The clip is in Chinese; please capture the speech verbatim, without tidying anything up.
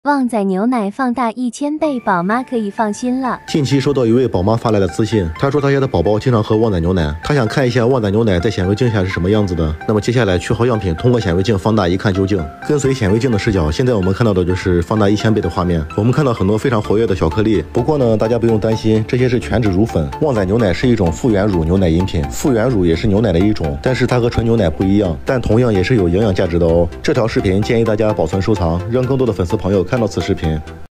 旺仔牛奶放大一千倍，宝妈可以放心了。 近期收到一位宝妈发来的私信，她说她家的宝宝经常喝旺仔牛奶，她想看一下旺仔牛奶在显微镜下是什么样子的。那么接下来取好样品，通过显微镜放大一看究竟。跟随显微镜的视角，现在我们看到的就是放大一千倍的画面。我们看到很多非常活跃的小颗粒，不过呢，大家不用担心，这些是全脂乳粉。旺仔牛奶是一种复原乳牛奶饮品，复原乳也是牛奶的一种，但是它和纯牛奶不一样，但同样也是有营养价值的哦。这条视频建议大家保存收藏，让更多的粉丝朋友看到此视频。